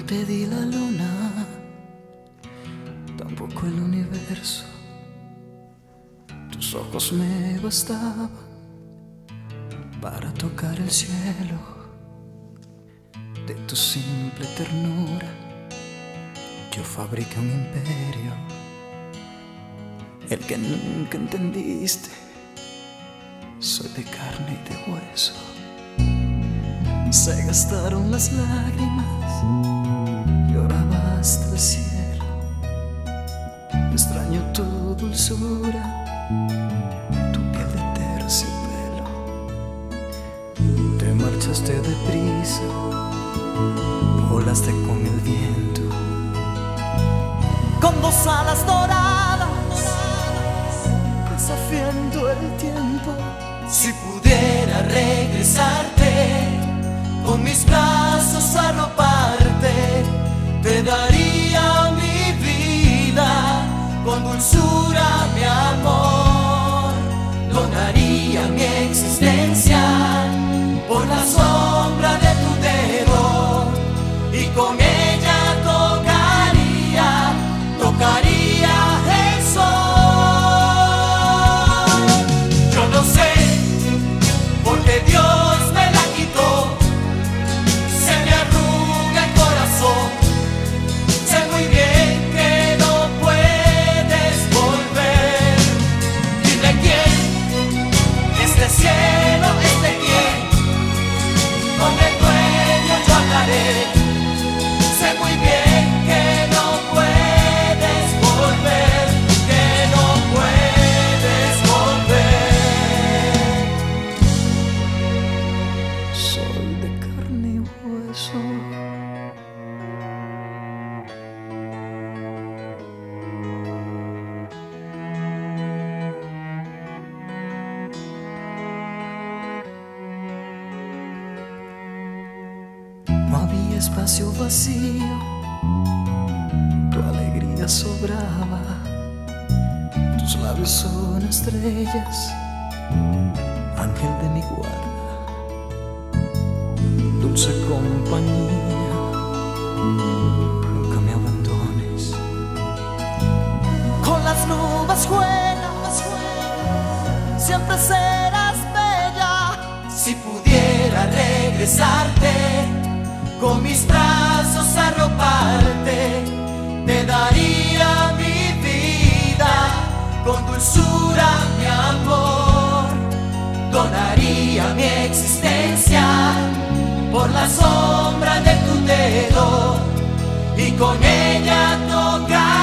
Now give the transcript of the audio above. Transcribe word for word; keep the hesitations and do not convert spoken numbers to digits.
te di la luna, tampoco el universo. Tus ojos me bastaban para tocar el cielo. De tu simple ternura yo fabriqué un imperio, el que nunca entendiste. Soy de carne y de hueso. Se gastaron las lágrimas, lloraba hasta el cielo. Extraño tu dulzura, tu piel de terciopelo. Te marchaste deprisa, volaste con el viento, con dos alas doradas, desafiando el tiempo. Si pudiera regresarte, con mis brazos arroparte, te daría mi vida, con dulzura mi amor. Donaría mi existencia por la sombra de tu dedo, y con ella tocaría, tocaría el sol. Yo no sé por qué Dios me la quitó, se me arruga el corazón. Sé muy bien que no puedes volver. Dime quién, este cielo es de quién, con el dueño yo hablaré. Sé muy bien que no puedes volver, que no puedes volver. Soy de carne y hueso. No había espacio vacío, tu alegría sobraba. Tus labios son estrellas, ángel de mi guarda, dulce compañía, nunca me abandones. Con las nubes juegas, siempre serás bella. Si pudiera regresarte, con mis brazos arroparte, te daría mi vida, con dulzura mi amor. Donaría mi existencia por la sombra de tu dedo, y con ella tocar